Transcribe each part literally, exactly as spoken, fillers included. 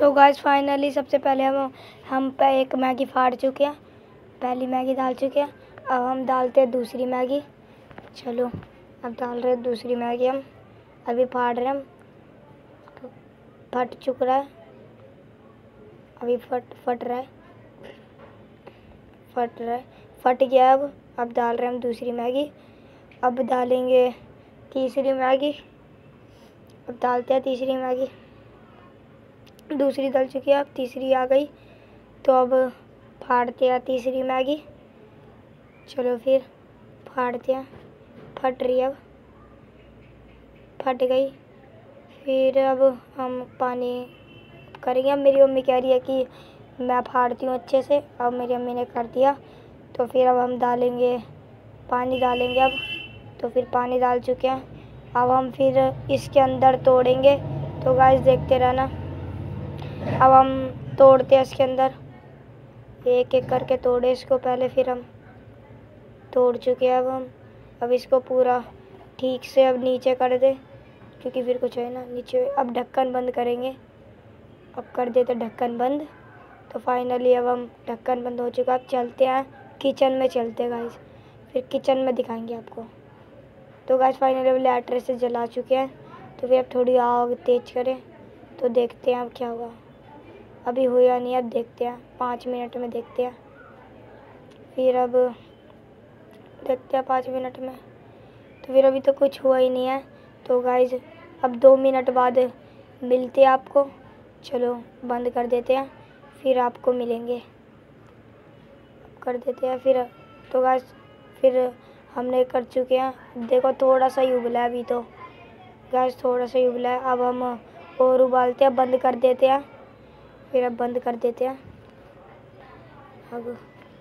तो guys finally सबसे पहले हम हम पे एक मैगी फाड़ चुके हैं, पहली मैगी डाल चुके हैं। अब हम डालते हैं दूसरी मैगी। चलो अब डाल रहे हैं दूसरी मैगी, हम अभी फाड़ रहे हैं। हम फट चुक रहा है, अभी फट फट रहा है फट रहा है फट गया। अब अब डाल रहे हैं हम दूसरी मैगी। अब डालेंगे तीसरी मैगी। अब डालते हैं तीसरी मैगी। दूसरी डल चुकी है, अब तीसरी आ गई। तो अब फाड़ते हैं तीसरी मैगी। चलो फिर फाड़ते हैं, फट रही है, अब फट गई। फिर अब हम पानी करेंगे। अब मेरी मम्मी कह रही है कि मैं फाड़ती हूँ अच्छे से, अब मेरी मम्मी ने कर दिया। तो फिर अब हम डालेंगे पानी डालेंगे अब। तो फिर पानी डाल चुके हैं। अब हम फिर इसके अंदर तोड़ेंगे। तो गाइस देखते रहना। अब हम तोड़ते हैं इसके अंदर, एक एक करके तोड़े इसको पहले। फिर हम तोड़ चुके हैं। अब हम अब इसको पूरा ठीक से अब नीचे कर दे, क्योंकि फिर कुछ है ना नीचे। अब ढक्कन बंद करेंगे। अब कर देते ढक्कन बंद। तो फाइनली अब हम ढक्कन बंद हो चुका। अब चलते हैं किचन में, चलते हैं गाइस, फिर किचन में दिखाएंगे आपको। तो गाइस फाइनली अब लाइटर से जला चुके हैं। तो फिर अब थोड़ी आग तेज करें, तो देखते हैं अब क्या हुआ। अभी हुआ नहीं, अब देखते हैं पाँच मिनट में देखते हैं। फिर अब देखते हैं पाँच मिनट में। तो फिर अभी तो कुछ हुआ ही नहीं है। तो गाइस अब दो मिनट बाद मिलते हैं आपको। चलो बंद कर देते हैं, फिर आपको मिलेंगे। कर देते हैं फिर। तो गाइस फिर हमने कर चुके हैं। देखो थोड़ा सा ही उबला है अभी तो गाइस, थोड़ा सा ही उबला है। अब हम और उबालते हैं, बंद कर देते हैं। फिर अब बंद कर देते हैं। अब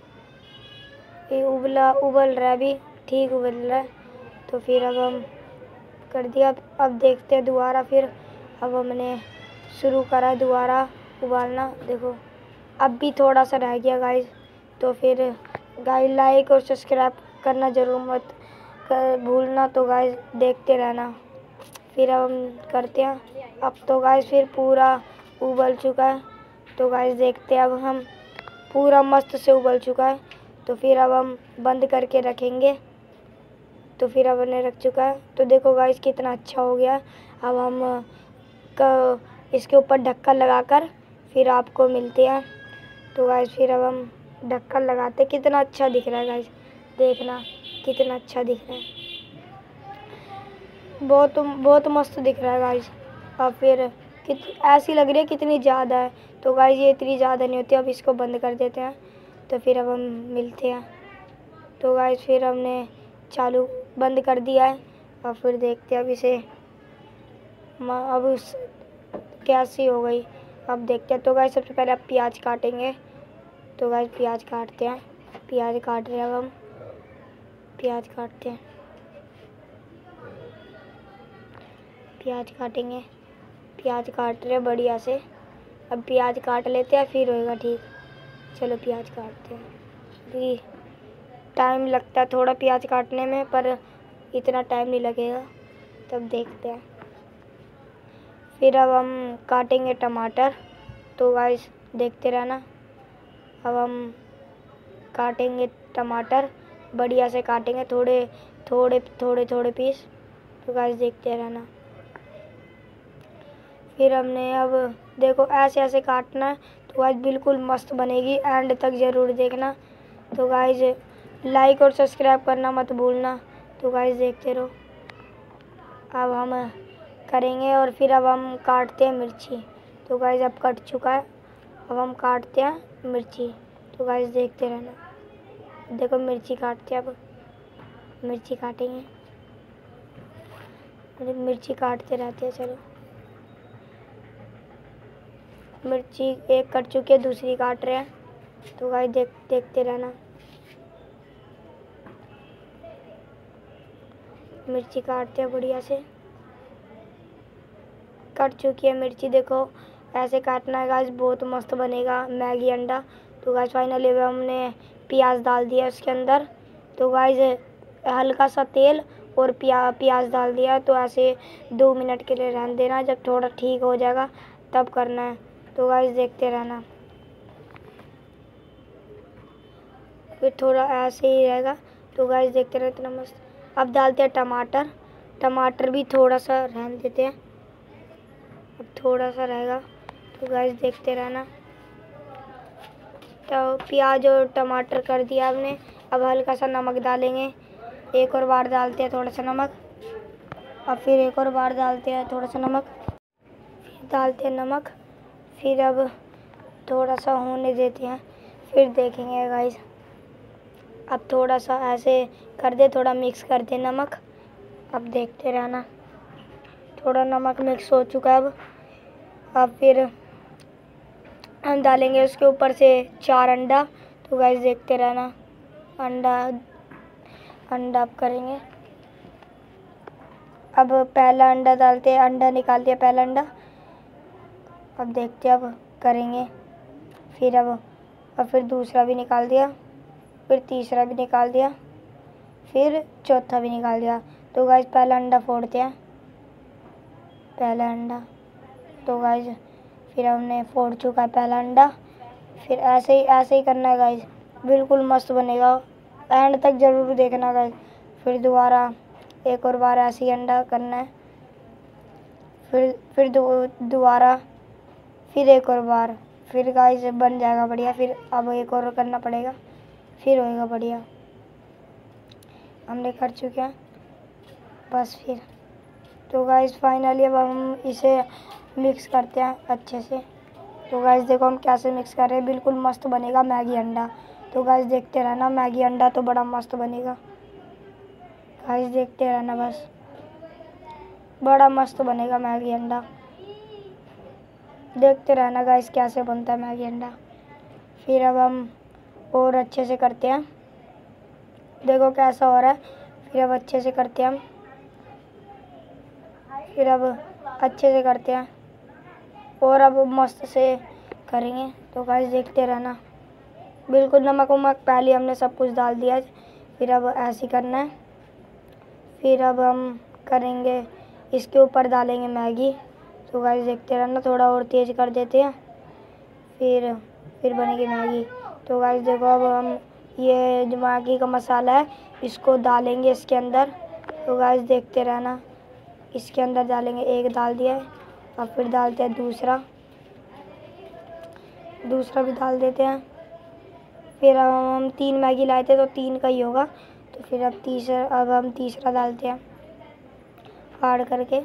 ये उबला उबल रहा है, अभी ठीक उबल रहा है। तो फिर अब हम कर दिया। अब अब देखते हैं दोबारा। फिर अब हमने शुरू करा दोबारा उबालना। देखो अब भी थोड़ा सा रह गया गाइस। तो फिर गाइस लाइक और सब्सक्राइब करना ज़रूर मत कर भूलना। तो गाइस देखते रहना। फिर अब हम करते हैं। अब तो गाइस फिर पूरा उबल चुका है। तो गाइस देखते हैं, अब हम पूरा मस्त से उबल चुका है। तो फिर अब हम बंद करके रखेंगे। तो फिर अब हमने रख चुका है। तो देखो गाइस कितना अच्छा हो गया। अब हम क, इसके ऊपर ढक्कन लगाकर फिर आपको मिलते हैं। तो गाइस फिर अब हम ढक्कन लगाते, कितना अच्छा दिख रहा है गाइस, देखना कितना अच्छा दिख रहा है, बहुत बहुत मस्त दिख रहा है गाइस। अब फिर कित ऐसी लग रही है कितनी ज़्यादा है। तो गाइस ये इतनी ज़्यादा नहीं होती। अब इसको बंद कर देते हैं। तो फिर अब हम मिलते हैं। तो गाइस फिर हमने चालू बंद कर दिया है। और फिर देखते हैं अब इसे, अब उस कैसी हो गई अब देखते हैं। तो गाइस सबसे पहले अब प्याज काटेंगे। तो गाइस प्याज काटते हैं, प्याज काट रहे हैं। अब हम प्याज काटते हैं, प्याज काटेंगे, प्याज काट रहे हैं बढ़िया से। अब प्याज काट लेते हैं, फिर होएगा ठीक। चलो प्याज काटते हैं। अभी टाइम लगता है थोड़ा प्याज काटने में, पर इतना टाइम नहीं लगेगा। तब देखते हैं। फिर अब हम काटेंगे टमाटर। तो गाइस देखते रहना। अब हम काटेंगे टमाटर, बढ़िया से काटेंगे, थोड़े थोड़े थोड़े थोड़े पीस। तो गाइस देखते रहना। फिर हमने अब देखो ऐसे ऐसे काटना है। तो गाइस बिल्कुल मस्त बनेगी, एंड तक ज़रूर देखना। तो गाइस लाइक और सब्सक्राइब करना मत भूलना। तो गाइस देखते रहो। अब हम करेंगे और फिर अब हम काटते हैं मिर्ची। तो गाइस अब कट चुका है। अब हम काटते हैं मिर्ची। तो गाइस देखते रहना। देखो मिर्ची काटते हैं, अब मिर्ची काटेंगे, मिर्ची काटते रहते हैं। चलो मिर्ची एक कट चुकी है, दूसरी काट रहे हैं। तो गाइस देख देखते रहना। मिर्ची काटते हैं बढ़िया से, कट चुकी है मिर्ची। देखो ऐसे काटना है गाइस, बहुत मस्त बनेगा मैगी अंडा। तो गाइस फाइनली हमने प्याज डाल दिया इसके अंदर। तो गाइस हल्का सा तेल और प्या प्याज डाल दिया। तो ऐसे दो मिनट के लिए रहने देना, जब थोड़ा ठीक हो जाएगा तब करना है। तो गाइस देखते रहना। फिर थोड़ा ऐसे ही रहेगा। तो गाइस देखते रहते इतना मस्त। अब डालते हैं टमाटर। टमाटर भी थोड़ा सा रहने देते हैं, अब थोड़ा सा रहेगा। तो गाइस देखते रहना। तो प्याज और टमाटर कर दिया हमने। अब हल्का सा नमक डालेंगे, एक और बार डालते हैं थोड़ा सा नमक। अब फिर एक और बार डालते हैं थोड़ा सा नमक, फिर डालते हैं नमक। फिर अब थोड़ा सा होने देते हैं, फिर देखेंगे गाइस। अब थोड़ा सा ऐसे कर दे, थोड़ा मिक्स कर दे नमक। अब देखते रहना। थोड़ा नमक मिक्स हो चुका है अब। अब फिर हम डालेंगे उसके ऊपर से चार अंडा। तो गाइस देखते रहना। अंडा अंडा अब करेंगे। अब पहला अंडा डालते हैं, अंडा निकाल दिया पहला अंडा। अब देखते हैं, अब करेंगे। फिर अब अब फिर दूसरा भी निकाल दिया, फिर तीसरा भी निकाल दिया, फिर चौथा भी निकाल दिया। तो गाइस पहला अंडा फोड़ते हैं, पहला अंडा। तो गाइस फिर हमने फोड़ चुका है पहला अंडा। फिर ऐसे ही ऐसे ही करना है गाइस, बिल्कुल मस्त बनेगा। एंड तक ज़रूर देखना गाइस। फिर दोबारा एक और बार ऐसे ही अंडा करना है। फिर फिर दोबारा फिर एक और बार, फिर गाइस बन जाएगा बढ़िया। फिर अब एक और करना पड़ेगा, फिर होएगा बढ़िया। हमने कर चुके हैं बस। फिर तो गाइस फाइनली अब हम इसे मिक्स करते हैं अच्छे से। तो गाइस देखो हम कैसे मिक्स कर रहे हैं, बिल्कुल मस्त बनेगा मैगी अंडा। तो गाइस देखते रहना, मैगी अंडा तो बड़ा मस्त बनेगा। गाइस देखते रहना बस, बड़ा मस्त बनेगा मैगी अंडा। देखते रहना गाइस कैसे बनता है मैगी अंडा। फिर अब हम और अच्छे से करते हैं, देखो कैसा हो रहा है। फिर अब अच्छे से करते हैं हम, फिर अब अच्छे से करते हैं और अब मस्त से करेंगे। तो गाइस देखते रहना, बिल्कुल नमक वमक पहले हमने सब कुछ डाल दिया है। फिर अब ऐसे ही करना है। फिर अब हम करेंगे, इसके ऊपर डालेंगे मैगी। तो गाइस देखते रहना, थोड़ा और तेज़ कर देते हैं, फिर फिर बनेगी मैगी। तो गाइस देखो अब हम ये जो मैगी का मसाला है इसको डालेंगे इसके अंदर। तो गाइस देखते रहना, इसके अंदर डालेंगे, एक डाल दिया है। अब फिर डालते हैं दूसरा, दूसरा भी डाल देते हैं। फिर अब हम तीन मैगी लाए थे तो तीन का ही होगा। तो फिर अब तीसरा अब हम तीसरा डालते हैं, फाड़ करके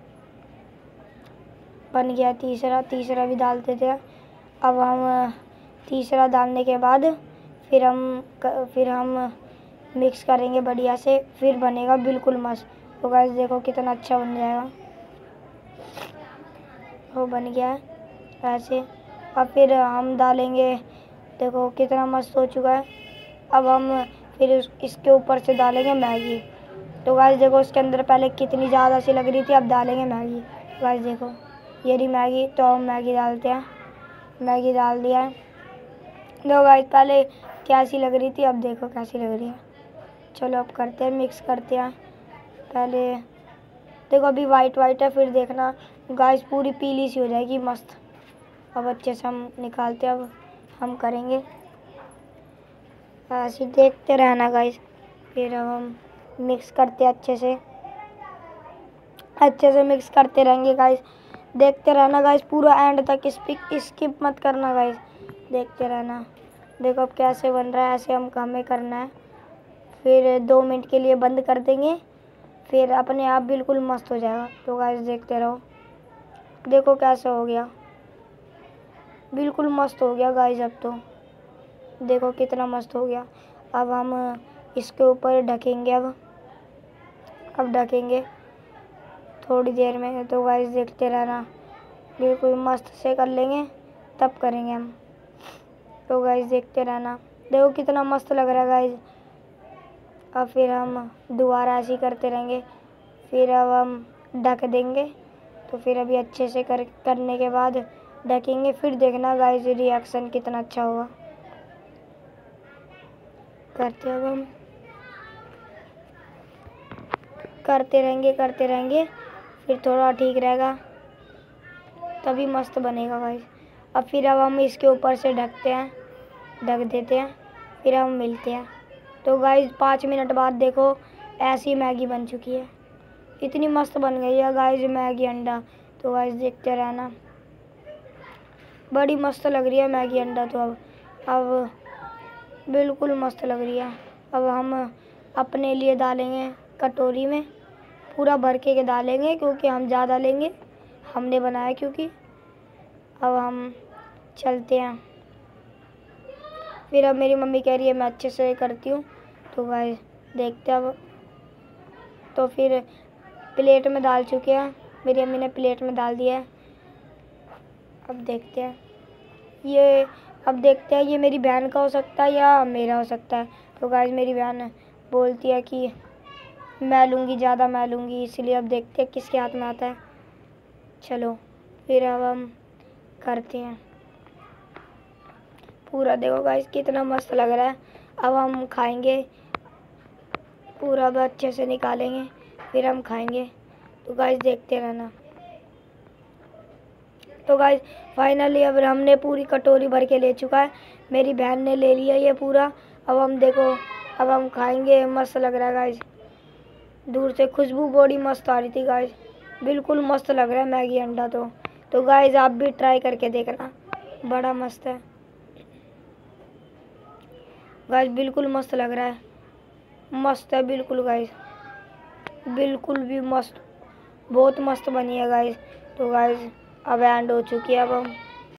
बन गया तीसरा। तीसरा भी डाल देते हैं। अब हम तीसरा डालने के बाद फिर हम फिर हम मिक्स करेंगे बढ़िया से, फिर बनेगा बिल्कुल मस्त। तो गाइस देखो कितना अच्छा बन जाएगा, वो बन गया है ऐसे। अब फिर हम डालेंगे, देखो कितना मस्त हो चुका है। अब हम फिर इसके ऊपर से डालेंगे मैगी। तो गाइस देखो इसके अंदर पहले कितनी ज़्यादा सी लग रही थी, अब डालेंगे मैगी। गाइस देखो ये रही मैगी। तो हम मैगी डालते हैं, मैगी डाल दिया है। देखो गाइस पहले कैसी लग रही थी, अब देखो कैसी लग रही है। चलो अब करते हैं, मिक्स करते हैं। पहले देखो अभी वाइट वाइट है, फिर देखना गाइस पूरी पीली सी हो जाएगी मस्त। अब अच्छे से हम निकालते हैं, अब हम करेंगे ऐसे देखते रहना गाइस। फिर अब हम मिक्स करते हैं अच्छे से, अच्छे से मिक्स करते रहेंगे गाइस। देखते रहना गाइस पूरा एंड तक, स्किप मत करना गाइस, देखते रहना। देखो अब कैसे बन रहा है, ऐसे हम हमें करना है। फिर दो मिनट के लिए बंद कर देंगे, फिर अपने आप बिल्कुल मस्त हो जाएगा। तो गाइस देखते रहो, देखो कैसा हो गया, बिल्कुल मस्त हो गया गाइस। अब तो देखो कितना मस्त हो गया। अब हम इसके ऊपर ढकेंगे, अब अब ढकेंगे थोड़ी देर में। तो गाइस देखते रहना, बिल्कुल मस्त से कर लेंगे तब करेंगे हम। तो गाइस देखते रहना, देखो कितना मस्त लग रहा है गाइस। अब फिर हम दोबारा ऐसे ही करते रहेंगे, फिर अब हम ढक देंगे। तो फिर अभी अच्छे से कर करने के बाद ढकेंगे, फिर देखना गाइस रिएक्शन कितना अच्छा होगा। करते अब हम करते रहेंगे करते रहेंगे फिर थोड़ा ठीक रहेगा तभी मस्त बनेगा गाइस। अब फिर अब हम इसके ऊपर से ढकते हैं, ढक देते हैं, फिर हम मिलते हैं। तो गाइस पाँच मिनट बाद देखो ऐसी मैगी बन चुकी है, इतनी मस्त बन गई है गाइस मैगी अंडा। तो गाइस देखते रहना, बड़ी मस्त लग रही है मैगी अंडा। तो अब अब बिल्कुल मस्त लग रही है। अब हम अपने लिए डालेंगे कटोरी में, पूरा भर के डालेंगे क्योंकि हम ज़्यादा लेंगे, हमने बनाया क्योंकि। अब हम चलते हैं, फिर अब मेरी मम्मी कह रही है मैं अच्छे से करती हूँ। तो गाइस देखते हैं अब। तो फिर प्लेट में डाल चुके हैं, मेरी अम्मी ने प्लेट में डाल दिया है। अब देखते हैं ये अब देखते हैं ये मेरी बहन का हो सकता है या मेरा हो सकता है। तो गाइस मेरी बहन बोलती है कि मैं लूँगी, ज़्यादा मैं लूँगी, इसलिए अब देखते हैं किसके हाथ में आता है। चलो फिर अब हम करते हैं पूरा। देखो गाइस कितना मस्त लग रहा है। अब हम खाएंगे पूरा, अब अच्छे से निकालेंगे फिर हम खाएंगे। तो गाइस देखते रहना। तो गाइस फाइनली अब हमने पूरी कटोरी भर के ले चुका है, मेरी बहन ने ले लिया ये पूरा। अब हम देखो अब हम खाएंगे, मस्त लग रहा है गाइस, दूर से खुशबू बड़ी मस्त आ रही थी गाइस, बिल्कुल मस्त लग रहा है मैगी अंडा। तो तो गाइस आप भी ट्राई करके देखना, बड़ा मस्त है गाइस, बिल्कुल मस्त लग रहा है, मस्त है बिल्कुल गाइस, बिल्कुल भी मस्त, बहुत मस्त बनी है गाइस। तो गाइस अब एंड हो चुकी है, अब हम